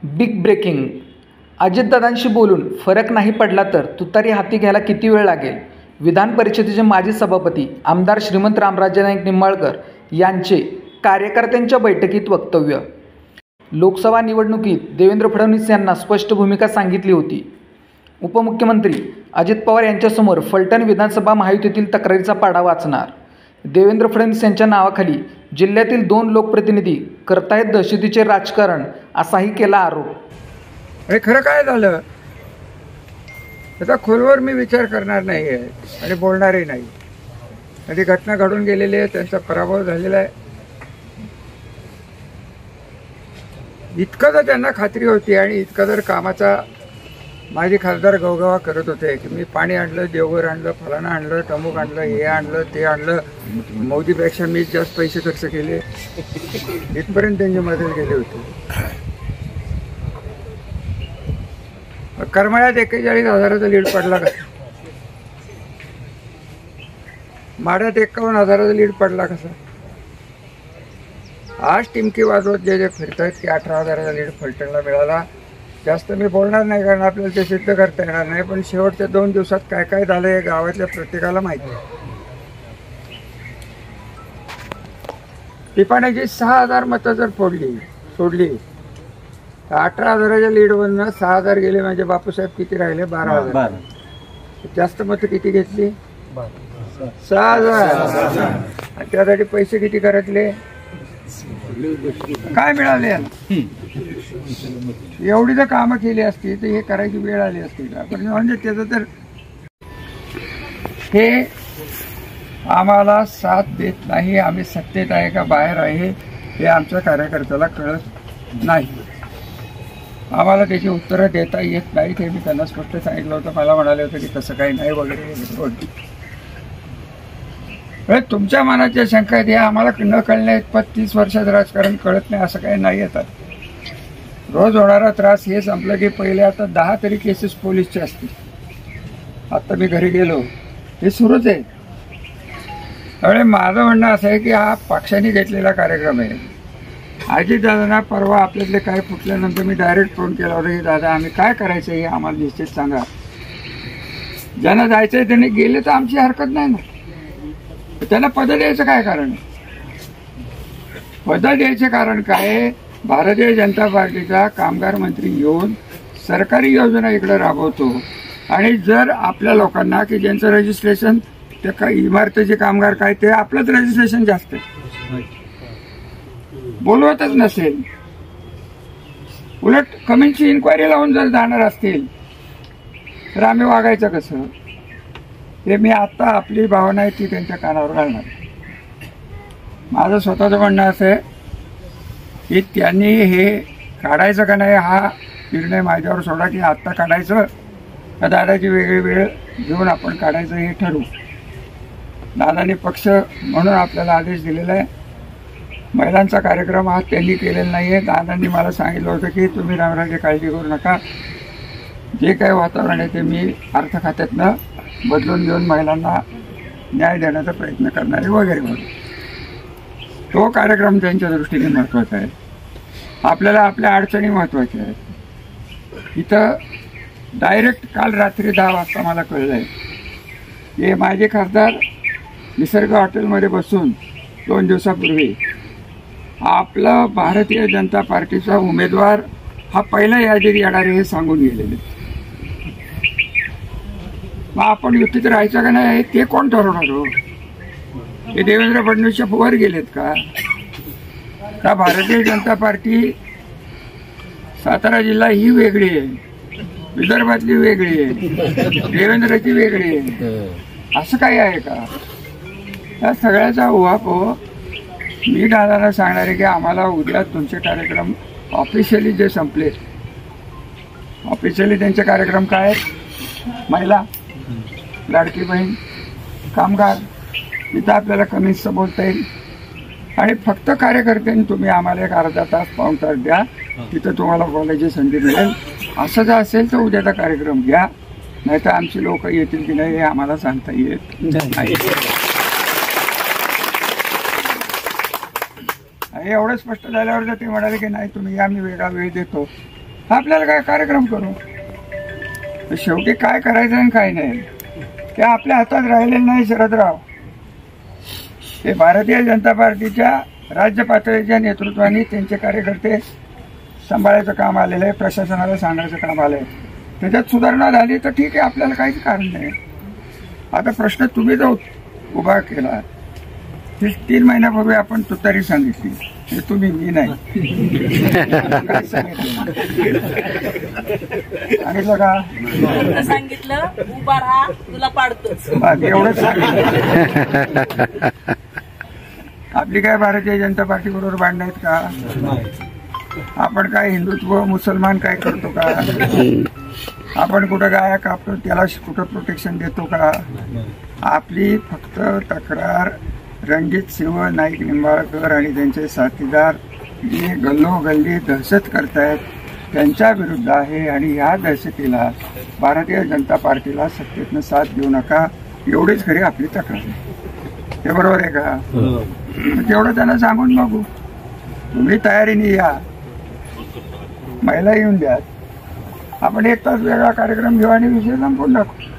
Big breaking. अजितदादांशी बोलून फरक नाही पडला तर तुतारी हाती घ्यायला किती वेळ लागेल? विधान परिषदेचे माजी सभापती आमदार श्रीमंत रामराजे नाईक निंबाळकर यांचे कार्यकर्त्यांच्या बैठकीत वक्तव्य. लोकसभा निवडणुकीत देवेंद्र फडणवीस यांना स्पष्ट भूमिका सांगितली होती. उपमुख्यमंत्री अजित पवार यांच्यासमोर फलटण विधानसभा महायुतीतील तक्रारीचा पाढा वाचणार. देवेंद्र फडणवीस यांच्या नावाखाली जिल्ह्यातील 2 लोकप्रतिनिधी करतायत दहशतीचे राजकारण, असाही केला आरोप. हे खरं काय झालं त्याचा खोलवर मी विचार करणार नाही आहे आणि बोलणारही नाही. कधी घटना घडून गेलेली आहे, त्यांचा पराभव झालेला आहे, इतकं तर त्यांना खात्री होती. आणि इतकं जर कामाचा माझे खासदार गवगवा करत होते की मी पाणी आणलं, देवघर आणलं, फलाना आणलं, टमुक आणलं, हे आणलं, ते आणलं, मोदीपेक्षा मीच जास्त पैसे खर्च केले, इथपर्यंत त्यांची मदत गेली होती. करमाळ्यात 41,000चा लीड पडला का? माढ्यात 51,000चा लीड पडला कसा? आज टिमकी वाजवत जे फिरतात की 18,000चा लीड फलटणला मिळाला. जास्त मी बोलणार नाही कारण आपल्याला ते सिद्ध करता येणार नाही. पण शेवटच्या 2 दिवसात काय काय झालं हे गावातल्या प्रत्येकाला माहिती आहे. टिपाण्याची 6,000 मतं जर सोडली तर 18,000च्या लीडवरनं 6,000 गेले. म्हणजे बापूसाहेब किती राहिले? 12,000. जास्त मतं किती घेतली? 6,000. आणि त्यासाठी पैसे किती खर्चले? काय मिळाले? एवढी जर कामं केली असती तर हे करायची वेळ आली असती का? पण म्हणजे त्याचं तर हे आम्हाला साथ देत नाही. आम्ही सत्तेत आहे का बाहेर आहे हे आमच्या कार्यकर्त्याला कळत नाही. आम्हाला त्याची उत्तरं देता येत नाही. ते मी त्यांना स्पष्ट सांगितलं होतं. मला म्हणाले होते की तसं काही नाही वगैरे. तुमच्या मनात ज्या शंका आहेत हे आम्हाला न कळण्या इतपत 30 वर्षात राजकारण कळत नाही असं काही नाही. येतात रोज होणारा त्रास हे संपलं की पहिले आता 10 तरी केसेस पोलीसचे असतील. आता मी घरी गेलो हे सुरूच आहे. त्यामुळे माझं म्हणणं असं आहे की हा पक्षाने घेतलेला कार्यक्रम आहे. अजितदादांना परवा आपल्यातले काय फुटल्यानंतर मी डायरेक्ट फोन केला होता की दादा आम्ही काय करायचं हे आम्हाला निश्चित सांगा. ज्यांना जायचंय त्यांनी गेले तर आमची हरकत नाही ना. त्यांना पदं द्यायचं काय कारण आहे? पदं द्यायचं कारण काय? भारतीय जनता पार्टीचा कामगार मंत्री येऊन सरकारी योजना इकडे राबवतो. आणि जर आपल्या लोकांना की ज्यांचं रजिस्ट्रेशन ते काही इमारतीचे कामगार काय ते आपलंच रजिस्ट्रेशन जास्त बोलवतच नसेल, उलट कमीची इन्क्वायरी लावून जर जाणार असतील तर आम्ही वागायचं कसं? हे मी आता आपली भावना आहे ती त्यांच्या कानावर घालणार. माझं स्वतःचं म्हणणं असं आहे की त्यांनी हे काढायचं का नाही हा निर्णय माझ्यावर सोडा. की आत्ता काढायचं का दादाची वेगळी वेळ घेऊन आपण काढायचं हे ठरवू. दादाने पक्ष म्हणून आपल्याला आदेश दिलेला आहे. महिलांचा कार्यक्रम हा त्यांनी केलेला नाही आहे. दादांनी मला सांगितलं होतं की तुम्ही रामराजे काळजी करू नका, जे काही वातावरण आहे ते मी अर्थ खात्यातनं बदलून घेऊन महिलांना न्याय देण्याचा प्रयत्न करणारे वगैरे म्हणून. तो कार्यक्रम त्यांच्या दृष्टीने महत्त्वाचा आहे. आपल्याला आपल्या अडचणी महत्त्वाच्या आहेत. इथं डायरेक्ट काल रात्री 10 वाजता मला कळलं आहे की माझे खासदार निसर्ग हॉटेलमध्ये बसून 2 दिवसापूर्वी आपला भारतीय जनता पार्टीचा उमेदवार हा पहिला यादीत येणार हे सांगून गेलेले. मग आपण युतीत राहायचं का नाही ते कोण ठरवणार हो? हे देवेंद्र फडणवीसच्या वर गेलेत का? भारतीय जनता पार्टी सातारा जिल्हा ही वेगळी आहे, विदर्भातली वेगळी आहे, देवेंद्रची वेगळी आहे, असं काही आहे का? या सगळ्याचा उहापोह मी दादांना सांगणार आहे की आम्हाला उद्या तुमचे कार्यक्रम ऑफिशियली जे संपले, ऑफिशियली त्यांचे कार्यक्रम काय आहेत? महिला, लाडकी बहीण, कामगार, तिथं आपल्याला कमीच बोलता येईल. आणि फक्त कार्यकर्त्यांनी तुम्ही आम्हाला एक अर्धा तास पाऊण तास द्या, तिथं तुम्हाला बोलायची संधी मिळेल. असं जर असेल तर उद्याचा कार्यक्रम घ्या, नाहीतर आमची लोक येतील की नाही हे आम्हाला सांगता येत नाही. एवढं स्पष्ट झाल्यावर जर ते म्हणाले की नाही तुम्ही या मी वेगळा वेळ देतो आपल्याला काय कार्यक्रम करू. शेवटी काय करायचं आणि काय नाही ते आपल्या हातात राहिलेलं नाही. शरदराव हे भारतीय जनता पार्टीच्या राज्य पातळीच्या नेतृत्वाने त्यांचे कार्यकर्ते सांभाळायचं काम आलेलं आहे. प्रशासनाला सांगायचं काम आलंय. त्याच्यात सुधारणा झाली तर ठीक आहे, आपल्याला काहीच कारण नाही. आता प्रश्न तुम्ही जो उभा केला, 3 महिन्यापूर्वी आपण तुतारी सांगितली, हे तुम्ही, मी नाही. काय सांगितलं का? सांगितलं उभा राहा, तुला पाडतोच. एवढंच सांगितलं. आपली काय भारतीय जनता पार्टी बरोबर भांडणं आहेत का? आपण काय हिंदुत्व मुसलमान काय करतो का? आपण कुठं गाया कापतो त्याला कुठं प्रोटेक्शन देतो का? आपली फक्त तक्रार रणजित सिंह नाईक निंबाळकर आणि त्यांचे साथीदार जे गल्लोगल्ली दहशत करतायत त्यांच्या विरुद्ध आहे. आणि या दहशतीला भारतीय जनता पार्टीला सत्तेतनं साथ देऊ नका, एवढीच खरी आपली तक्रार आहे. हे बरोबर आहे का? तेवढं त्यांना सांगून बघू. तुम्ही तयारीने या, महिला येऊन द्या, आपण 1 तास वेगळा कार्यक्रम घेऊ आणि विषय संपून टाकू.